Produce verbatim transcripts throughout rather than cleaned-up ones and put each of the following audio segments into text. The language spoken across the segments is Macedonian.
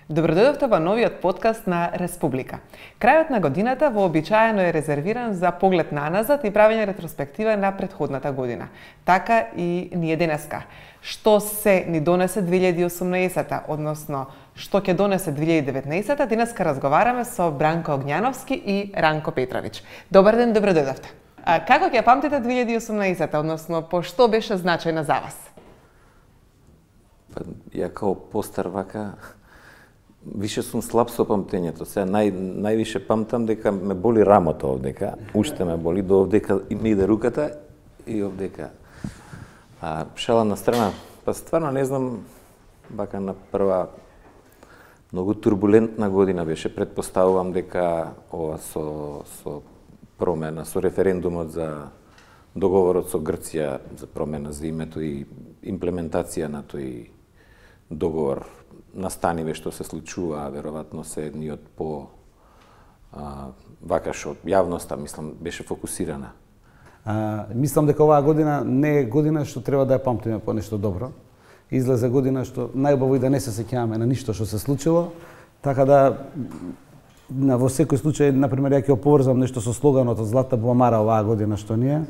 Добродојдовте во новиот подкаст на Республика. Крајот на годината вообичаено е резервиран за поглед наназад и правење ретроспектива на претходната година. Така и ние денеска. Што се ни донесе две илјади и осумнаесета, односно што ќе донесе две илјади и деветнаесета, денеска разговараме со Бранко Огњановски и Ранко Петрович. Добар ден, добродојдовте. А како ќе памтите две илјади и осумнаесета, односно по што беше значајна за вас? Па, ја као постар вака, више сум слаб со памтењето. Сега нај, највише памтам дека ме боли рамото овдека, уште ме боли, до овдека ми иде руката и овдека. А шала на страна, па стварно не знам, вака на прва многу турбулентна година беше. Предпоставувам дека ова со, со промена, со референдумот за договорот со Грција за промена за името и имплементација на тој договор настаниве што се случува, веројатно се едни од по а, вака што јавноста, мислам, беше фокусирана. А, мислам дека оваа година не е година што треба да ја памтиме по нешто добро. Излезе година што најубаво и да не се сеќаваме на ништо што се случило, така да на во секој случај, например, ја ќе оповрзам нешто со слоганот од Злата Буамара оваа година што ние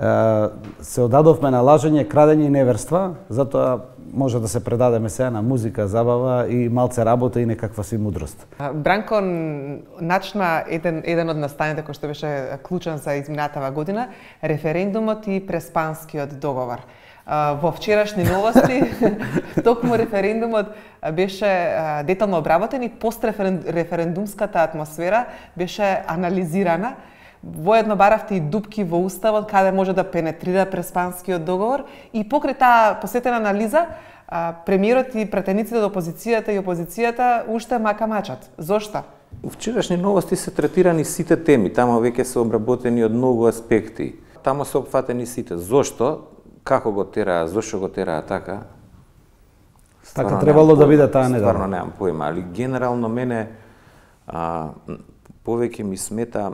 се одадовме на лажење, крадење и неверства, затоа може да се предадеме сега на музика, забава и малце работа и некаква си мудрост. Бранко начна еден, еден од настаните кој што беше клучен за изминатава година, референдумот и Преспанскиот договор. Во вчерашни новости, токму референдумот беше детално обработен и постреферендумската атмосфера беше анализирана. Воедно баравте и дупки во уставот каде може да пенетрира Преспанскиот договор и покрај таа посетена анализа, премиерот и пратениците од опозицијата и опозицијата уште мака мачат. Зошто? У вчерашни новости се третирани сите теми, тамо веќе се обработени од многу аспекти. Тамо се опфатени сите. Зошто? Како го тераа, зошто го тераа така? Стварно така требало да биде таа недела. Стварно немам појма, али генерално мене а, повеќе ми смета,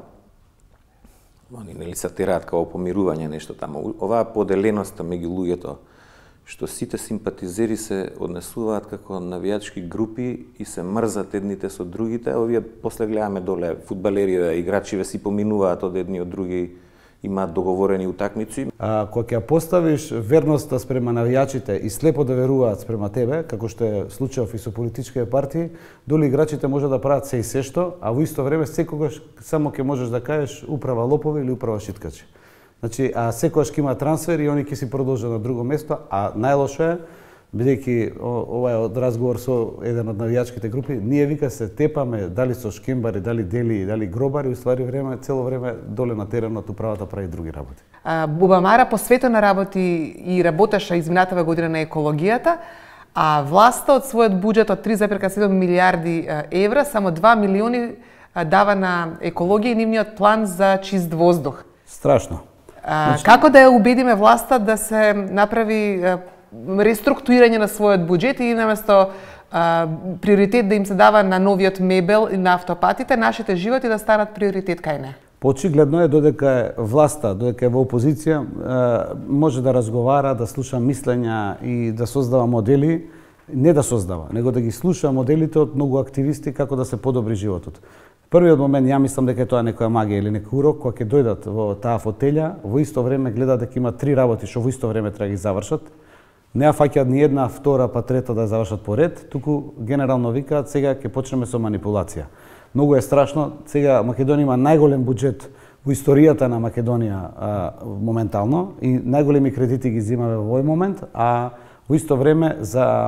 они нели се тераат као помирување нешто таму. Оваа поделеноста меѓу луѓето, што сите симпатизери се однесуваат како навијачки групи и се мрзат едните со другите, овие после гледаме доле фудбалериве, играчиве си поминуваат од едни од други, имаат договорени утакмици. А кога ќе поставиш верноста спрема навијачите и слепо да веруваат спрема тебе, како што е случајов и со политичките партии, доли играчите може да прават се и се што, а во исто време секогаш само ќе можеш да кажеш управа лопови или управа шиткачи. Значи, а секогаш ќе има трансфер и они ќе си продолжат на друго место, а најлошо е, бидејќи ова е од разговор со еден од навијачките групи, ние вика се тепаме дали со шкембари, дали дели, дали гробари, уствари време цело време доле на теренот управата прави други работи. Бубамара посветено работи и работеше изминатава година на екологијата, а власта од својот буџет од три зарез седум милијарди евра само два милиони дава на екологија и нивниот план за чист воздух. Страшно. А, значи... Како да ја убедиме власта да се направи реструктурирање на својот буџет и наместо а, приоритет да им се дава на новиот мебел и на автопатите, нашите животи да станат приоритет кај не? Очигледно е додека е власта, додека е во опозиција, може да разговара, да слуша мислења и да создава модели, не да создава, него да ги слуша моделите од многу активисти како да се подобри животот. Првиот момент, ја мислам дека е тоа некоја магија или некој урок, кога ќе дојдат во таа фотелја, во исто време гледаат дека има три работи што во исто време треба да ги завршат. Не ја фаќаат ни една, втора, па трета да завршат поред, туку генерално викаат сега ќе почнеме со манипулација. Многу е страшно, сега Македонија има најголем буџет во историјата на Македонија а, моментално и најголеми кредити ги земаме во овој момент, а во исто време за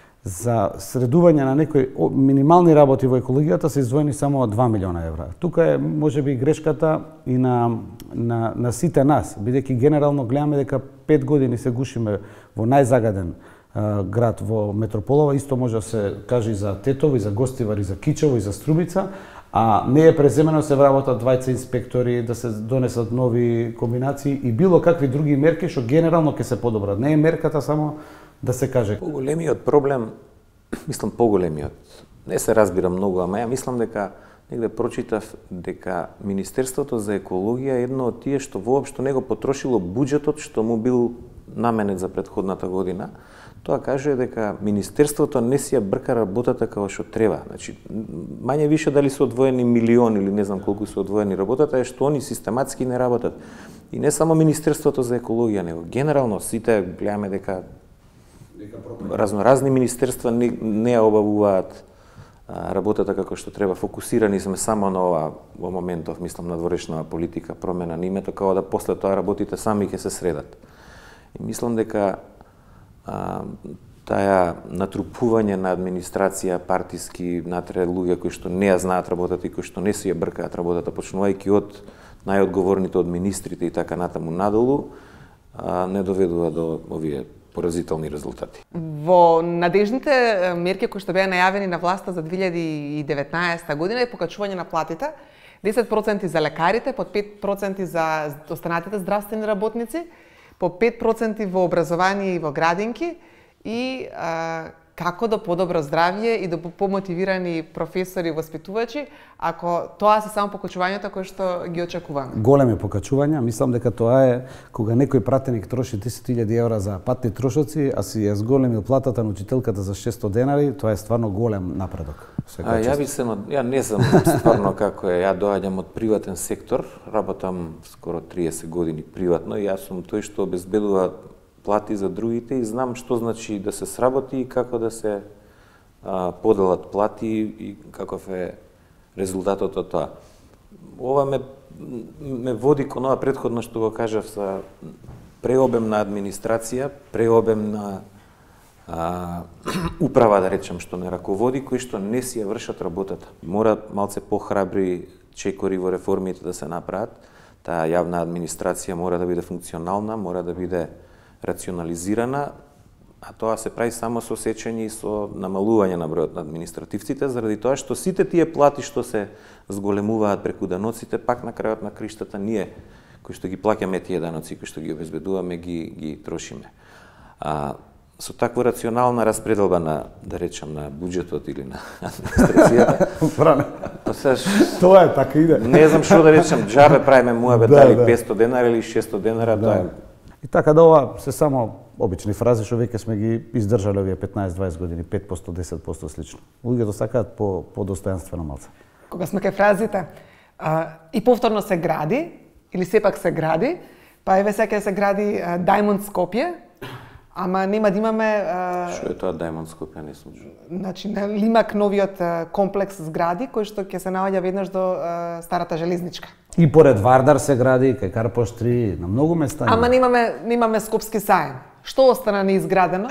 за средување на некои минимални работи во екологијата се издвоени само два милиона евра. Тука е можеби грешката и на на на сите нас, бидејќи генерално гледаме дека пет години се гушиме во најзагаден а, град во метрополава, исто може да се каже и за Тетово, и за Гостивар, и за Кичево, и за Струмица, а не е преземено се вработат двајца инспектори, да се донесат нови комбинации и било какви други мерки што генерално ќе се подобрат. Не е мерката само да се каже. Поголемиот проблем, мислам поголемиот, не се разбира многу, ама ја мислам дека негде прочитав дека Министерството за екологија е едно од тие што воопшто не го потрошило буџетот што му бил наменет за претходната година, тоа кажува дека Министерството не си ја брка работата како што треба. Значи, мање више дали се одвоени милиони или не знам колку се одвоени работата, е што они систематски не работат. И не само Министерството за екологија, него генерално сите гледаме дека разноразни министерства не, не ја обавуваат работата како што треба. Фокусирани сме само на ова во моментов, мислам, надворешна политика, промена на името, како да после тоа работите сами ќе се средат. И мислам дека а, таа натрупување на администрација, партиски, натре луѓе кои што не ја знаат работата и кои што не си ја бркаат работата, почнувајќи од најодговорните од министрите и така натаму надолу, а, не доведува до овие поразителни резултати. Во надежните мерки кои што беа најавени на власта за две илјади и деветнаесета година е покачување на платите, десет проценти за лекарите, по пет проценти за останатите здравствени работници, по пет проценти во образование и во градинки и а, како до подобро здравје и до помотивирани професори и воспитувачи, ако тоа се само покачувањата кои што ги очекуваме. Големи покачувања, мислам дека тоа е кога некој пратеник троши десет илјади евра за патни трошоци, а си ја зголемил платата на учителката за шестстотини денари, тоа е стварно голем напредок. А ја би се, ја не знам стварно како е, ја доаѓам од приватен сектор, работам скоро триесет години приватно и јас сум тој што обезбедува плати за другите и знам што значи да се сработи и како да се а, поделат плати и каков е резултатот од тоа. Ова ме, ме води кон ова претходно што го кажав за преобемна администрација, преобемна а, управа, да речем, што не раководи, кои што не си ја вршат работата. Мора малце похрабри чекори во реформите да се направат. Таа јавна администрација мора да биде функционална, мора да биде рационализирана, а тоа се прави само со сечење и со намалување на бројот на административците, заради тоа што сите тие плати што се зголемуваат преку даноците, пак на крајот на криштата ние, кои што ги плаќаме тие даноци, кои што ги обезбедуваме, ги, ги трошиме. А, со таква рационална распределба на, да речам, на буџетот или на администрацијата, тоа е така иде. Не знам што да речам, џабе правиме муабет дали петстотини денари или шестстотини денара, тоа е. И така да ова се само обични фрази што веќе сме ги издржале овие петнаесет-дваесет години, пет проценти, десет проценти слично. Луѓето сакаат по по достојанствено малце. Кога сме кај фразите, а, и повторно се гради или сепак се гради, па еве сега се гради а, Diamond Скопје, ама нема да имаме а... Што е тоа Diamond Скопје, не сум чул. Значи на Лимак новиот а, комплекс згради кој што ќе се наоѓа веднаш до а, старата железничка. И поред Вардар се гради, кај Карпош три, на многу места. Ама немаме немаме Скопски саем. Што остана неизградено?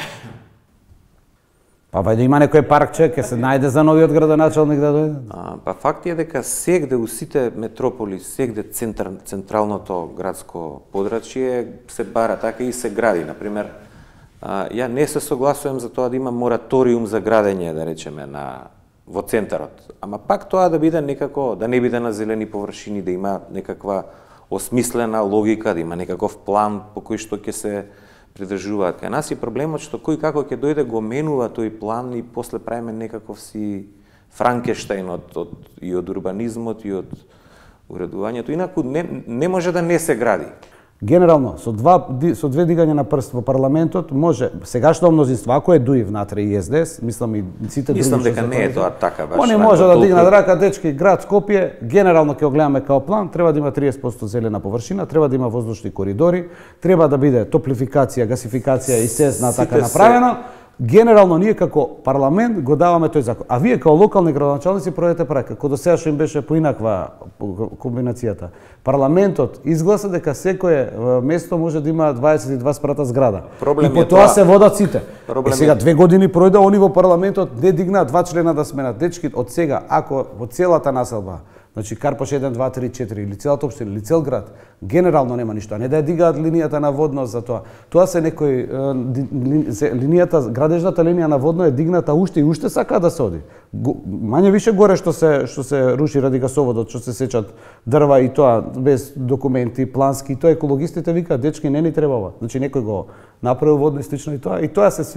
Па вајде има некој паркче, ќе се најде за новиот градоначалник да дојде. А, па факт е дека сегде у сите метрополи, сегде центар, централното градско подрачје се бара така и се гради. Например, а, ја не се согласувам за тоа да има мораториум за градење, да речеме, на во центарот. Ама пак тоа да биде некако, да не биде на зелени површини, да има некаква осмислена логика, да има некаков план по кој што ќе се придржуваат. Кај нас е проблемот што кој како ќе дојде го менува тој план и после правиме некаков си Франкенштајн од, од, и од урбанизмот и од уредувањето. Инаку не, не може да не се гради. Генерално, со, два, со две дигања на прст во парламентот може, сегашно мнозинство, ако е ДУИ внатре и ес де ес, мислам и сите други... Мислам дека не е тоа така баш. Они може да дигнат рака, дечки, град Скопје, генерално ќе го гледаме као план, треба да има триесет проценти зелена површина, треба да има воздушни коридори, треба да биде топлификација, гасификација и се зна така направено. Генерално ние како парламент го даваме тој закон. А вие као локални градоначалници проведете прака. Како до сега што им беше поинаква комбинацијата. Парламентот изгласа дека секое место може да има дваесет и два спрата зграда. Проблем и по тоа, тоа се водат сите. Проблем е сега две години пројде, они во парламентот не дигнаа два члена да сменат. Дечки, од сега, ако во целата населба, значи Карпош еден, два, три, четири или целата општина или цел град, генерално нема ништо, а не да ја дигаат линијата на водност за тоа. Тоа се некои линијата, градежната линија на водно е дигната уште и уште сака да се оди. Мање више горе што се што се руши ради гасоводот, што се сечат дрва и тоа без документи, плански, и тоа екологистите викаат дечки не ни треба ова. Значи некој го направил водно и слично и тоа и тоа се све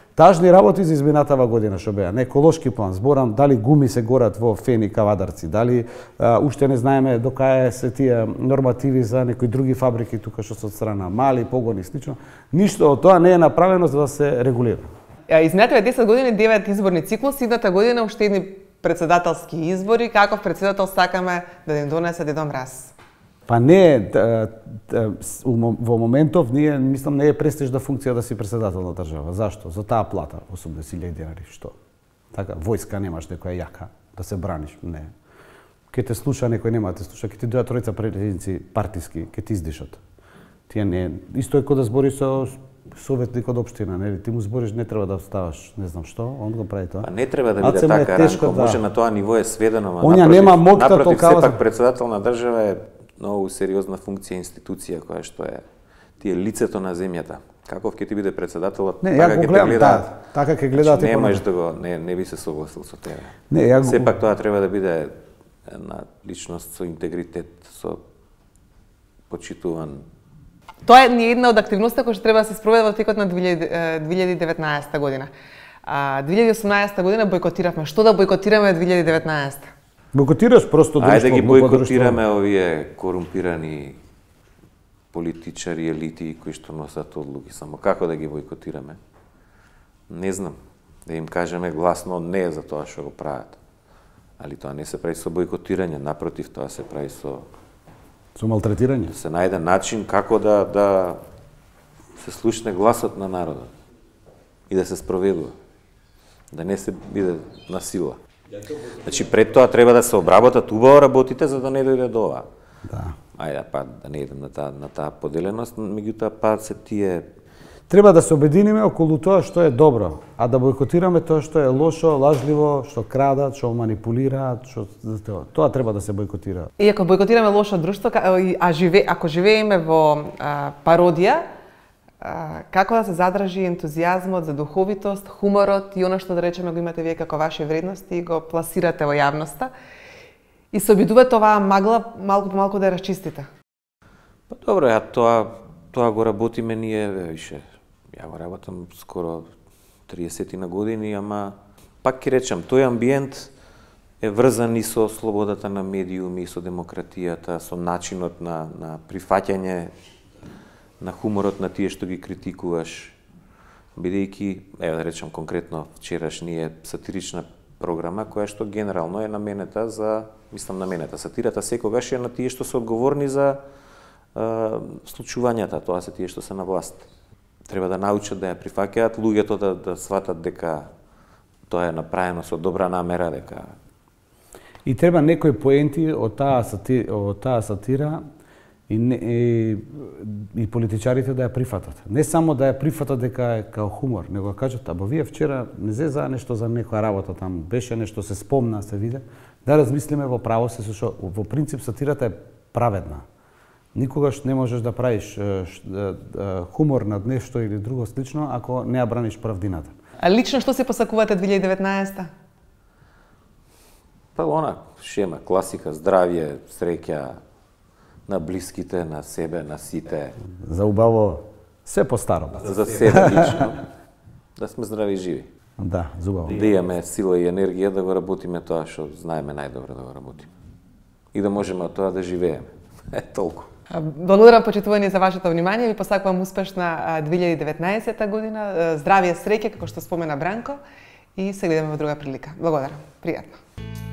Тажни работи за изминатава година што беа, на еколошки план, зборам дали гуми се горат во Фени Кавадарци, дали а, уште не знаеме до кај се тие нормативи за некои други фабрики тука што се од страна мали погони и слично. Ништо од тоа не е направено за да се регулира. Изминативе десет години, девет изборни циклуси, идната година уште едни председателски избори, каков председател сакаме да им донесе Дедо Мраз? Па не е, во моментов, ние, мислам, не е престижна функција да си председател на држава. Зашто? За таа плата, осумдесет илјади денари, што? Така, војска немаш некоја јака, да се браниш, не. Ке те слуша, некој нема те слуша, ке ти дојат тројца председници партиски, ке ти издишат. Тие не, исто е кога да збори со советник од општина, нели? Ти му збориш, не треба да ставаш, не знам што, он го прави тоа. Па не треба да биде така, Ранко, може на тоа ниво е сведено, ма напротив, нема мокта напротив, толкава... сепак председател на држава е многу сериозна функција, институција која што е ти е лицето на земјата. Каков ќе ти биде председателот, не, така ќе те гледаат. Да, така ќе гледаат. Не можеш да го не не би се согласил со тебе. Не, ја го... Сепак тоа треба да биде една личност со интегритет, со почитуван. Тоа е ни една од активноста која што треба да се спроведе во текот на две илјади и деветнаесетта година. А две илјади и осумнаесетта година бойкотиравме. Што да бойкотираме две илјади и деветнаесетта? Бойкотираш просто друштво. Ајде да ги бойкотираме овие корумпирани политичари, елити кои што носат одлуки. Само како да ги бойкотираме? Не знам. Да им кажеме гласно не за тоа што го прават. Али тоа не се прави со бойкотирање, напротив, тоа се прави со со малтретирање. Да се најде начин како да да се слушне гласот на народот и да се спроведува. Да не се биде на сила. Значи пред тоа треба да се обработат убаво работите за да не дојде до ова. Да. Ајде па да не идем на таа на таа поделеност, меѓутоа па се тие треба да се обединиме околу тоа што е добро, а да бойкотираме тоа што е лошо, лажливо, што крадат, што манипулираат, што тоа, тоа треба да се бойкотира. И ако бойкотираме лошо друштво, а живе, ако живееме во а, пародија, а, како да се задржи ентузијазмот за духовитост, хуморот и она што да речеме го имате вие како ваши вредности и го пласирате во јавноста и се обидувате оваа магла малку по малку да ја расчистите? Па добро, ја тоа тоа го работиме ние више. Ја го работам скоро триесет на години, ама пак ќе речам, тој амбиент е врзан и со слободата на медиуми, со демократијата, со начинот на на прифаќање на хуморот на тие што ги критикуваш, бидејќи, еве да речам конкретно, вчерашниот сатирична програма која што генерално е наменета за, мислам наменета, сатирата секогаш е на тие што се одговорни за е, случувањата, тоа се тие што се на власт. Треба да научат да ја прифаќаат, луѓето да да сватат дека тоа е направено со добра намера, дека и треба некои поенти од таа сатира, од таа сатира и, не, и, и политичарите да ја прифатат. Не само да ја прифатат дека е као хумор, него да кажат, або вие вчера не зе за нешто за некоја работа там, беше нешто се спомна, се виде, да размислиме во право се со во принцип сатирата е праведна. Никогаш не можеш да правиш е, е, хумор над нешто или друго слично ако не ја браниш правдината. А лично што се посакувате две илјади и деветнаесетта? па она шема, класика, здравје, среќа на блиските, на себе, на сите. За убаво, се по-старо. За себе лично. Да сме здрави и живи. Да, за убаво. Да имаме сила и енергија да го работиме тоа што знаеме најдобро да го работиме. И да можеме од тоа да живееме. Е, толку. Благодарам, почитувани, за вашето внимание. Ви посакувам успешна две илјади и деветнаесетта година. Здравје, среќа, како што спомена Бранко. И се гледаме во друга прилика. Благодарам. Пријатно.